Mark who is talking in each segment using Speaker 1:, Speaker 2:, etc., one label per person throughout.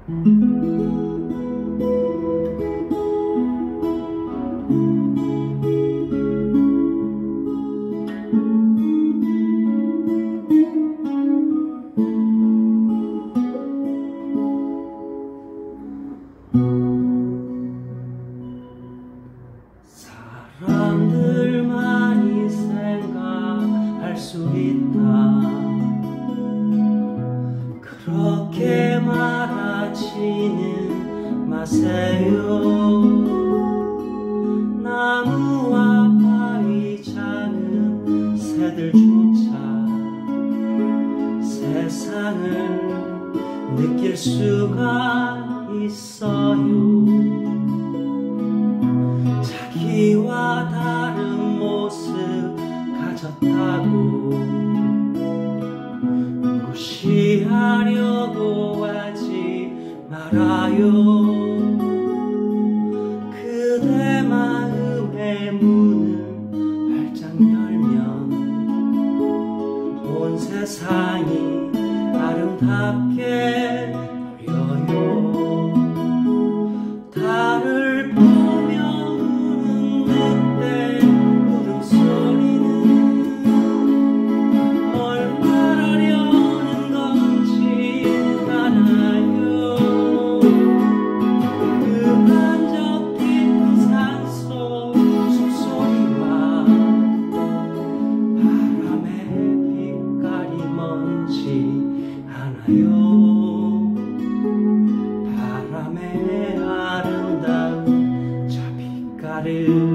Speaker 1: 사람들만이 생각할 수 있다. 그렇게 말하지는 마세요. 나무와 바위 작은 새들조차 세상을 느낄 수가 있어요. 자기와 다른 모습 가졌다고 무시하려고 하지 말아요. 그대 마음의 문을 활짝 열면 온 세상이 아름답게 보여요. 달을 보며 우는 늑대 울음소리는 뭘 말하려는 건지 알아요. 그 한적 깊은 산속 숨소리와 바람의 빛깔이 뭔지 아나요. 바람의 아름다운 저 빛깔을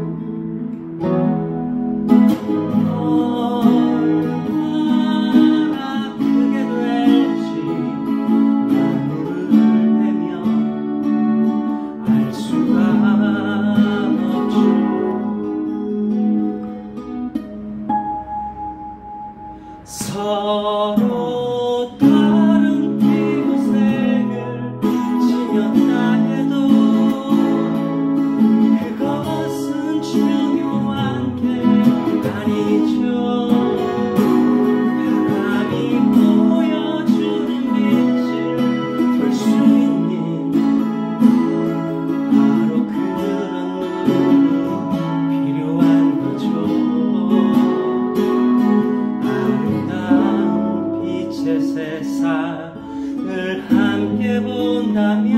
Speaker 1: 얼마나 크게 될지 나무를 베면 알 수가 없죠. 서로 다른 피부색을 지녔다 해도 그것은 중요한 게 아니죠. 바람이 보여주는 빛을 볼 수 있는 바로 그런 눈이 필요한 거죠. 아름다운 빛의 세상을 함께 본다면